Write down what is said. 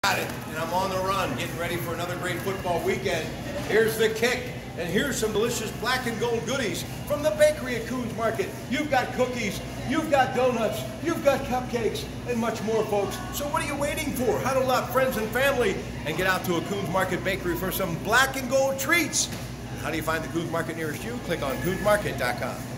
Got it, and I'm on the run, getting ready for another great football weekend. Here's the kick, and here's some delicious black and gold goodies from the bakery at Kuhn'S Market. You've got cookies, you've got donuts, you've got cupcakes, and much more, folks. So what are you waiting for? Huddle up, friends and family, and get out to a Kuhn'S Market bakery for some black and gold treats. How do you find the Kuhn'S Market nearest you? Click on kuhnsmarket.com.